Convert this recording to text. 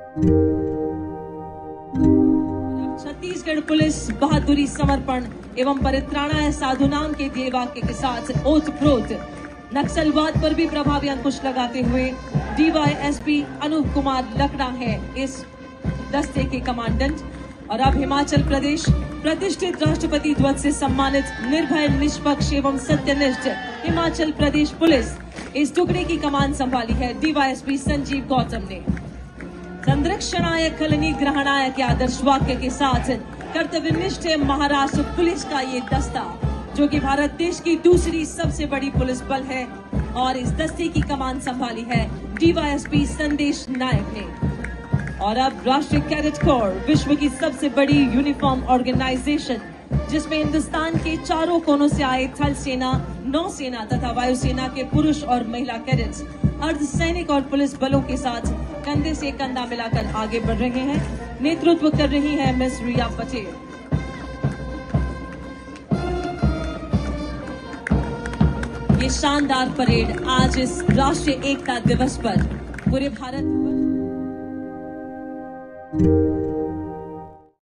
Chhattisgarh police बहादुरी, समर्पण एवं परित्राणाय साधुनाम के ध्येय वाक्य के साथ ओतप्रोत नक्सलवाद पर भी प्रभावी अंकुश लगाते हुए डीवाईएसपी अनूप कुमार लकड़ा है इस दस्ते के कमांडेंट। और अब हिमाचल प्रदेश प्रतिष्ठित राष्ट्रपति ध्वज से सम्मानित निर्भय, निष्पक्ष एवं सत्यनिष्ठ हिमाचल प्रदेश पुलिस इस टुकड़े की कमान संभाली है डीवाईएसपी संजीव गौतम ने। संरक्षणाय खलनी ग्रहणाय के आदर्श वाक्य के साथ कर्तव्यनिष्ठ महाराष्ट्र पुलिस का ये दस्ता, जो कि भारत देश की दूसरी सबसे बड़ी पुलिस बल है, और इस दस्ते की कमान संभाली है डीवाईएसपी संदेश नायक ने। और अब राष्ट्रीय कैडेट कोर, विश्व की सबसे बड़ी यूनिफॉर्म ऑर्गेनाइजेशन, जिसमें हिंदुस्तान के चारों कोनों से आए थल सेना, नौसेना तथा वायुसेना के पुरुष और महिला कैडेट्स अर्धसैनिक और पुलिस बलों के साथ कंधे से कंधा मिलाकर आगे बढ़ रहे हैं। नेतृत्व कर रही है मिस रिया पटेल। ये शानदार परेड आज इस राष्ट्रीय एकता दिवस पर पूरे भारत